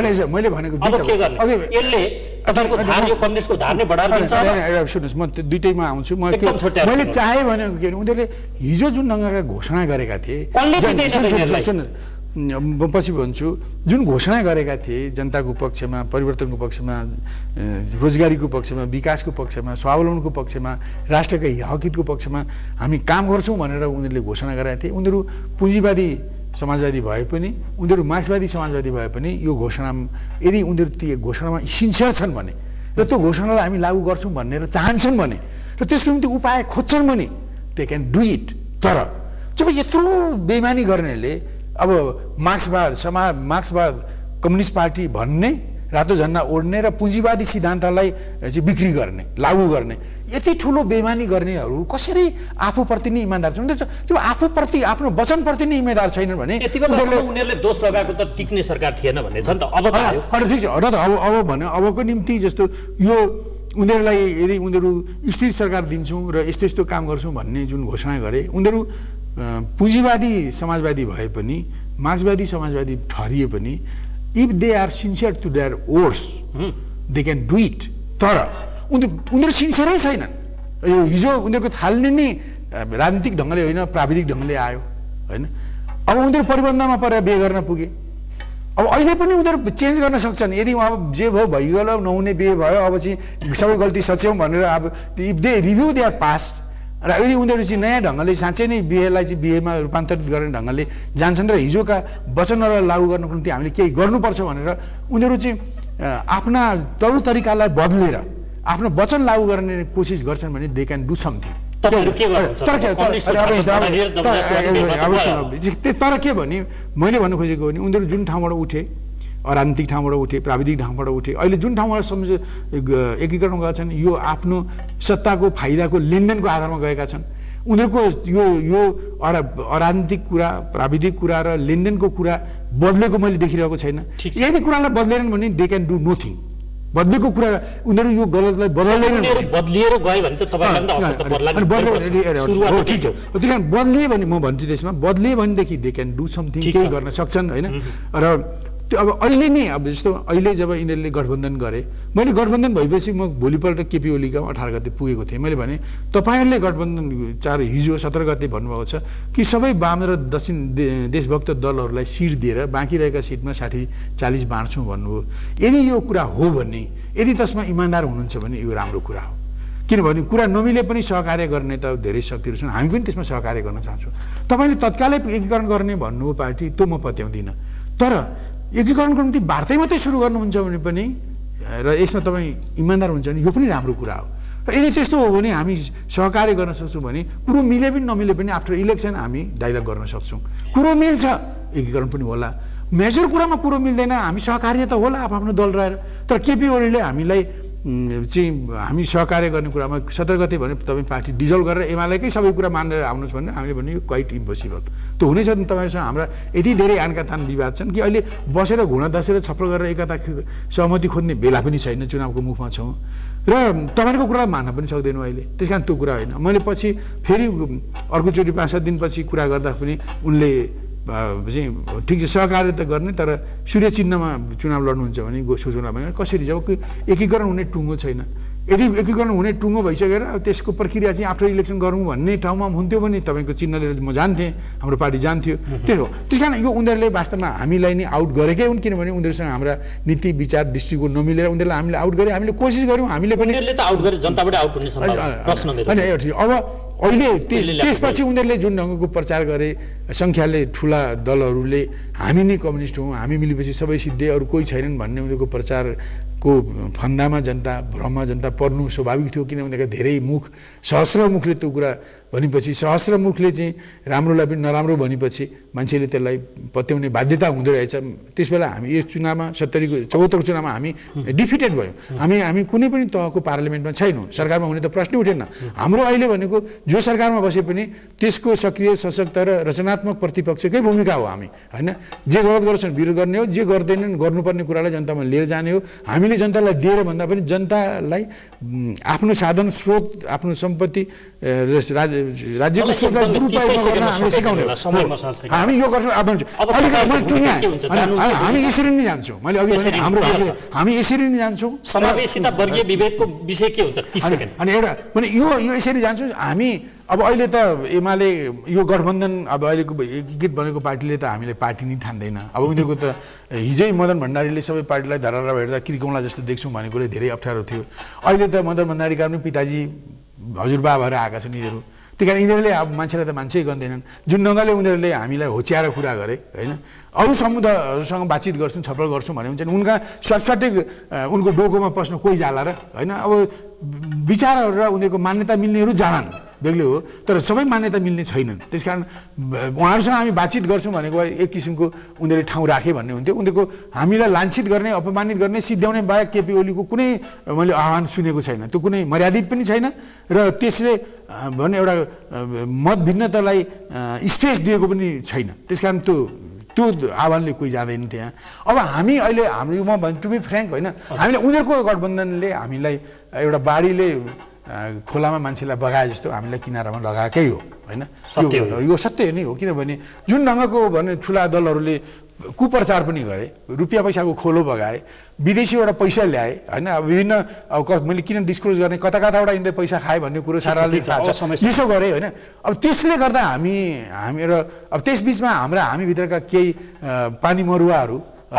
यसले तपाईँको धार, यो कम्युनिस्टको धार नै बढाएर दिन्छ। सुन्नुहोस्, म दुइटैमा आउँछु। मैले चाहे भनेको के भने उनीहरूले हिजो जुन ढङ्गका घोषणा गरेका थिए, पछि भन्छु, जुन घोषणा गरेका थिए जनताको पक्षमा, परिवर्तनको पक्षमा, रोजगारीको पक्षमा, विकासको पक्षमा, स्वावलम्बनको पक्षमा, राष्ट्रका हकितको पक्षमा हामी काम गर्छौँ भनेर उनीहरूले घोषणा गरेका थिए। उनीहरू पुँजीवादी समाजवादी भए पनि, उनीहरू मार्क्सवादी समाजवादी भए पनि यो घोषणा, यदि उनीहरू त्यो घोषणामा सिन्सियर छन् भने र त्यो घोषणालाई हामी लागू गर्छौँ भनेर चाहन्छन् भने र त्यसको निम्ति उपाय खोज्छन् भने दे क्यान डु इट। तर जब यत्रो बेइमानी गर्नेले अब मार्क्सवाद कम्युनिस्ट पार्टी भन्ने, रातो झन्डा ओढ्ने र पुँजीवादी सिद्धान्तलाई चाहिँ बिक्री गर्ने, लागू गर्ने, यति ठुलो बेइमानी गर्नेहरू कसरी आफूप्रति नै इमान्दार छन्? जब आफूप्रति, आफ्नो वचनप्रति नै इमान्दार छैनन् भने उनीहरूले दोष लगाएको त टिक्ने सरकार थिएन भन्ने छ नि त। अब ठिक छ, अब भने अबको निम्ति जस्तो यो उनीहरूलाई यदि उनीहरू स्थिर सरकार दिन्छौँ र यस्तो यस्तो काम गर्छौँ भन्ने जुन घोषणा गरे, उनीहरू पुँजीवादी समाजवादी भए पनि, मार्क्सवादी समाजवादी ठहरिए पनि, if they are sincere to their oaths they can do it. तर उनीहरू सिन्सियरै छैनन्। यो हिजो उनीहरूको थाल्ने नै राजनीतिक ढङ्गले होइन, प्राविधिक ढङ्गले आयो होइन। अब उनीहरू परिबन्धमा परेर बिहे गर्न पुगे। अब अहिले पनि उनीहरू चेन्ज गर्न सक्छन्। यदि अब जे भयो भइगयो, नहुने बिहे भयो, अब चाहिँ सबै गल्ती सच्याउँ भनेर अब if they review their past र अहिले उनीहरू चाहिँ नयाँ ढङ्गले साँच्चै नै बिहेलाई चाहिँ बिहेमा रूपान्तरित गर्ने ढङ्गले जान्छन् र हिजोका वचनहरूलाई लागू गर्नको निम्ति हामीले केही गर्नुपर्छ भनेर उनीहरू चाहिँ आफ्ना तौर तरिकालाई बदलेर आफ्नो वचन लागू गर्ने कोसिस गर्छन् भने दे क्यान डु समथिङ। तर के भने मैले भन्नु खोजेको भने उनीहरू जुन ठाउँबाट उठे, राजनीतिक ठाउँबाट उठे, प्राविधिक ठाउँबाट उठे, अहिले जुन ठाउँबाट एकीकरण गएका छन् यो आफ्नो सत्ताको फाइदाको लेनदेनको आधारमा गएका छन्। उनीहरूको यो राजनीतिक कुरा, प्राविधिक कुरा र लेनदेनको कुरा बदलेको मैले देखिरहेको छैन। यदि कुरालाई बदलेनन् भने दे क्यान डु नथिङ। बदलेको कुरा उनीहरू यो गलतलाई बदल्दैनन्, बदलिएर गयो भने त तपाईँलाई त असर त पर्ला नि। ठिक छ, त्यही कारण बदलिए भने म भन्छु त्यसमा बदलिए भनेदेखि दे क्यान डु समथिङ, केही गर्न सक्छन् होइन। र त्यो अब अहिले नै अब जस्तो अहिले जब यिनीहरूले गठबन्धन गरे, मैले गठबन्धन भएपछि म भोलिपल्ट केपी ओली गाउँ 18 गते पुगेको थिएँ। मैले भने तपाईँहरूले गठबन्धन हिजो 17 गते भन्नुभएको छ कि सबै वाम र दक्षिण देशभक्त दलहरूलाई सिट दिएर बाँकी रहेका सिटमा 60-40 बाँड्छौँ भन्नुभयो। यदि यो कुरा हो भने, यदि त्यसमा इमान्दार हुनुहुन्छ भने यो राम्रो कुरा हो। किनभने कुरा नमिले पनि सहकार्य गर्ने त धेरै शक्तिहरू छन्, हामी पनि त्यसमा सहकार्य गर्न चाहन्छौँ। तपाईँले तत्कालै एकीकरण गर्ने भन्नुभयो पार्टी, त्यो म पत्याउँदिनँ। तर एकीकरणको निम्ति वार्तै मात्रै सुरु गर्नुहुन्छ भने पनि र यसमा तपाईँ इमान्दार हुन्छ भने यो पनि राम्रो कुरा हो। र यदि त्यस्तो हो भने हामी सहकार्य गर्न सक्छौँ भने कुरो मिले पनि नमिले पनि आफ्टर इलेक्सन हामी डाइलग गर्न सक्छौँ। कुरो मिल्छ एकीकरण पनि होला, मेजर कुरामा कुरो मिल्दैन हामी सहकार्य त होला आफ्नो दल रहेर। तर केपी ओलीले हामीलाई चाहिँ हामी सहकार्य गर्ने कुरामा 17 गते भने तपाईँ पार्टी डिजल्भ गरेर एमालेकै सबै कुरा मानेर आउनुहोस् भने हामीले भन्यो यो क्वाइट इम्पोसिबल। त्यो हुनै सक्दैन। तपाईँहरूसँग हाम्रा यति धेरै आनका तान विवाद छन् कि अहिले बसेर घुँडा दसेर छप्पल गरेर एकता सहमति खोज्ने बेला पनि छैन, चुनावको मुखमा छौँ र तपाईँहरूको कुरा मान्न पनि सक्दैनौँ अहिले। त्यस कारण त्यो कुरा होइन। मैले पछि फेरि अर्कोचोटि 5-7 दिनपछि कुरा गर्दा पनि उनले चाहिँ ठिक छ सहकार्य त गर्ने तर सूर्य चिन्हमा चुनाव लड्नुहुन्छ भने सोचौँला भने कसरी, जब एकीकरण हुने टुङ्गो छैन। यदि एकीकरण हुने टुङ्गो भइसकेर त्यसको प्रक्रिया चाहिँ आफ्टर इलेक्सन गरौँ भन्ने ठाउँमा हुन्थ्यो भने तपाईँको चिन्ह लिएर म जान्थेँ, हाम्रो पार्टी जान्थ्यो। त्यही हो। त्यस कारण यो उनीहरूले वास्तवमा हामीलाई नै आउट गरेकै हुन्, किनभने उनीहरूसँग हाम्रा नीति विचार दृष्टिकोण नमिलेर उनीहरूलाई हामीले आउट गरे। हामीले कोसिस गऱ्यौँ, हामीले पनि त आउट गरे, जनताबाट आउट हुने सम्भावना प्रश्न मेरो। अब अहिले त्यसपछि उनीहरूले जुन ढङ्गको प्रचार गरे, सङ्ख्याले ठुला दलहरूले हामी नै कम्युनिस्ट हौँ, हामी मिलेपछि सबै सिद्धे, अरू कोही छैनन् भन्ने उनीहरूको प्रचार को फन्दामा जनता भ्रममा जनता पर्नु स्वाभाविक थियो किनभने धेरै मुख सहस्र मुखले त्यो कुरा भनेपछि सहस्र मुखले चाहिँ राम्रोलाई पनि नराम्रो भनेपछि मान्छेले त्यसलाई पत्याउने बाध्यता हुँदो रहेछ त्यसबेला हामी यस चुनावमा 70 को 74 चुनावमा हामी डिफिटेड भयौँ हामी कुनै पनि तहको पार्लियामेन्टमा छैनौँ सरकारमा हुने त प्रश्नै उठेन हाम्रो अहिले भनेको जो सरकारमा बसे पनि त्यसको सक्रिय सशक्त र रचनात्मक प्रतिपक्षकै भूमिका हो हामी हैन जे गलत गर्छन् विरोध गर्ने हो जे गर्दैनन् गर्नुपर्ने कुरालाई जनतामा लिएर जाने हो हामीले जनतालाई दिएर भन्दा पनि जनतालाई आफ्नो साधन स्रोत आफ्नो सम्पत्ति राज्यको स्रोतलाई दुरुपयोग गर्न हामीले सिकाउने हामी यो गर्छौँ हामी यसरी नै जान्छौँ मैले अघि भने हामी यसरी नै जान्छौँ समावेशिता वर्गीय विभेदको विषय के हुन्छ 30 सेकेन्ड अनि एउटा भने यो यसरी जान्छौँ हामी अब अहिले त एमाले यो गठबन्धन अब अहिलेको एकीकृत बनेको पार्टीले त हामीले पार्टी नै ठान्दैन अब उनीहरूको त हिजै मदन भण्डारीले सबै पार्टीलाई धरारा हेर्दा किर्कौँला जस्तो देख्छौँ भनेकोले धेरै अप्ठ्यारो थियो अहिले त मदन भण्डारीका पनि पिताजी हजुरबा भएर आएका छन् यिनीहरू त्यही कारण यिनीहरूले अब मान्छेलाई त मान्छे गर्दैनन् जुन ढङ्गले उनीहरूले हामीलाई होच्याएर कुरा गरे होइन अरू समुदायहरूसँग बातचित गर्छौँ छलफल गर्छौँ भने हुन्छ उनका स्वाटस्वाटै उनको डोकोमा पस्न कोही जाला र होइन अब विचारहरू र उनीहरूको मान्यता मिल्नेहरू जानन् बेग्लै हो तर सबै मान्यता मिल्ने छैनन् त्यसकारण उहाँहरूसँग हामी बातचित गर्छौँ भनेको एक किसिमको उनीहरूले ठाउँ राखे भन्ने हुन्थ्यो उनीहरूको हामीलाई लान्छित गर्ने अपमानित गर्ने सिद्ध्याउने बाहेक केपी ओलीको कुनै मैले आह्वान सुनेको छैन त्यो कुनै मर्यादित पनि छैन र त्यसले भने एउटा मत भिन्नतालाई स्पेस दिएको पनि छैन त्यसकारण त्यो आह्वानले कोही जाँदैन त्यहाँ अब हामी अहिले हाम्रो म भन्छु टु बी फ्र्याङ्क होइन हामीले उनीहरूको गठबन्धनले हामीलाई एउटा बाढीले खोलामा मान्छेलाई बगाए जस्तो हामीलाई किनारामा लगाएकै हो होइन यो सत्य नै हो किनभने जुन ढङ्गको भने ठुला दलहरूले कुप्रचार पनि गरे रुपियाँ पैसाको खोलो बगाए विदेशीबाट पैसा ल्याए होइन अब विभिन्न अब मैले किन डिस्क्लोज गर्ने कता कताबाट यिनीहरूले पैसा खाए भन्ने कुरो साराले थाहा छ यसो गरे होइन अब त्यसले गर्दा हामीहरू अब त्यसबिचमा हामी भित्रका केही पानी मरुवाहरू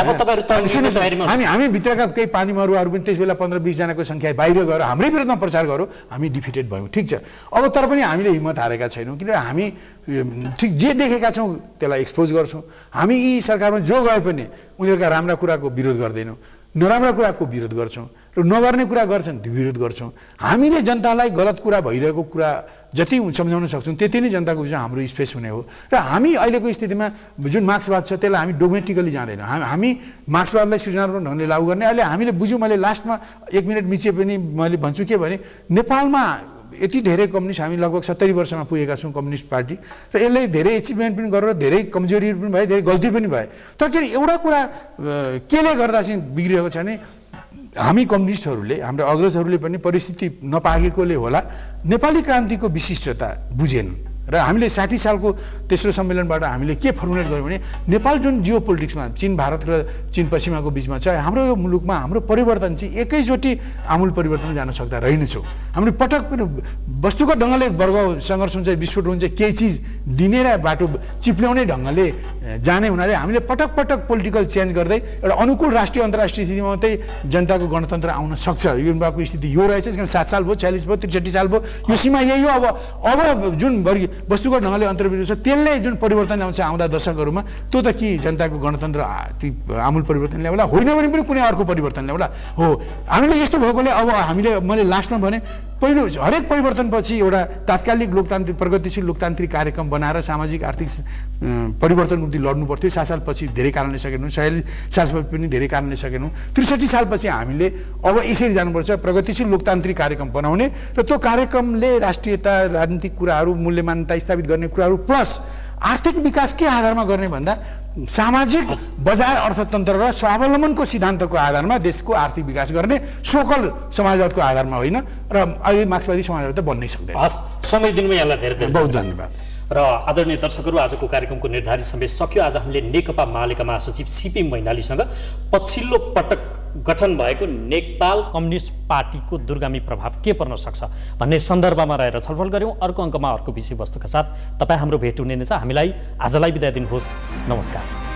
हामी भित्रका केही पानी मरुवाहरू पनि त्यस बेला 15-20 जनाको सङ्ख्या बाहिर गएर हाम्रै विरुद्धमा प्रचार गरौँ हामी डिफिटेड भयौँ ठिक छ अब तर पनि हामीले हिम्मत हारेका छैनौँ किनभने हामी ठिक जे देखेका छौँ त्यसलाई एक्सपोज गर्छौँ हामी यी सरकारमा जो गए पनि उनीहरूका राम्रा कुराको विरोध गर्दैनौँ नराम्रा कुराको विरोध गर्छौँ र नगर्ने कुरा गर्छन् त्यो विरोध गर्छौँ हामीले जनतालाई गलत कुरा भइरहेको कुरा जति सम्झाउन सक्छौँ त्यति नै जनताको बिचमा हाम्रो स्पेस हुने हो र हामी अहिलेको स्थितिमा जुन मार्क्सवाद छ त्यसलाई हामी डोमेटिकली जाँदैनौँ हामी मार्क्सवादलाई सृजनात्मक ढङ्गले लागू गर्ने अहिले हामीले बुझ्यौँ मैले लास्टमा 1 मिनट मिचे पनि मैले भन्छु के भने नेपालमा यति धेरै कम्युनिस्ट हामी लगभग 70 वर्षमा पुगेका छौँ कम्युनिस्ट पार्टी र यसले धेरै एचिभमेन्ट पनि गरेर धेरै कमजोरीहरू पनि भए धेरै गल्ती पनि भए तर के एउटा कुरा केले गर्दा चाहिँ बिग्रिएको छ भने हामी कम्युनिस्टहरूले हाम्रो अग्रजहरूले पनि परिस्थिति नपाएकोले होला नेपाली क्रान्तिको विशिष्टता बुझेन र हामीले 60 सालको तेस्रो सम्मेलनबाट हामीले के फर्मुलेट गर्यौँ भने नेपाल जुन जियो पोलिटिक्समा चीन भारत र चीन पश्चिमाको बिचमा छ हाम्रो यो मुलुकमा हाम्रो परिवर्तन चाहिँ एकैचोटि आमूल परिवर्तन जान सक्दा रहेनछौँ हामीले पटक पनि वस्तुगत ढङ्गले वर्ग सङ्घर्ष हुन्छ विस्फोट हुन्छ केही चिज दिने र बाटो चिप्ल्याउने ढङ्गले जाने हुनाले हामीले पटक पटक पोलिटिकल चेन्ज गर्दै एउटा अनुकूल राष्ट्रिय अन्तर्राष्ट्रिय स्थितिमा मात्रै जनताको गणतन्त्र आउन सक्छ युवाको स्थिति यो रहेछ कारण 7 साल भयो 40 भयो 63 साल भयो यो सीमा यही हो अब जुन वर्गीय वस्तुगत ढङ्गले अन्तर्विरोध छ त्यसले जुन परिवर्तन ल्याउँछ आउँदा दशकहरूमा त्यो त कि जनताको गणतन्त्र आमूल परिवर्तन ल्याउला होइन भने पनि कुनै अर्को परिवर्तन ल्याउला हो हामीले यस्तो भएकोले अब हामीले मैले लास्टमा भने पहिलो हरेक परिवर्तनपछि एउटा तात्कालिक लोकतान्त्रिक प्रगतिशील लोकतान्त्रिक कार्यक्रम बनाएर सामाजिक आर्थिक परिवर्तनको निम्ति लड्नु पर्थ्यो 7 सालपछि धेरै कारणले सकेनौँ 46 सालपछि पनि धेरै कारणले सकेनौँ 63 सालपछि हामीले अब यसरी जानुपर्छ प्रगतिशील लोकतान्त्रिक कार्यक्रम बनाउने र त्यो कार्यक्रमले राष्ट्रियता राजनीतिक कुराहरू मूल्य मान्यता स्थापित गर्ने कुराहरू प्लस आर्थिक विकास के आधारमा गर्ने भन्दा सामाजिक बजार अर्थतन्त्र र स्वावलम्बनको सिद्धान्तको आधारमा देशको आर्थिक विकास गर्ने सोकल समाजवादको आधारमा होइन र अहिले मार्क्सवादी समाजवाद त बन्नै सक्दैन समय दिनुमा यहाँलाई धेरै धेरै बहुत धन्यवाद र आदरणीय दर्शकहरू आजको कार्यक्रमको निर्धारित समय सक्यो आज हामीले नेकपा मालेका महासचिव सीपी मैनालीसँग पछिल्लो पटक गठन भएको नेपाल कम्युनिस्ट पार्टीको दूरगामी प्रभाव के पर्न सक्छ भन्ने सन्दर्भमा रहेर छलफल गऱ्यौँ अर्को अङ्कमा अर्को विषयवस्तुका साथ तपाईँ हाम्रो भेट हुने नै छ हामीलाई आजलाई बिदा दिनुहोस् नमस्कार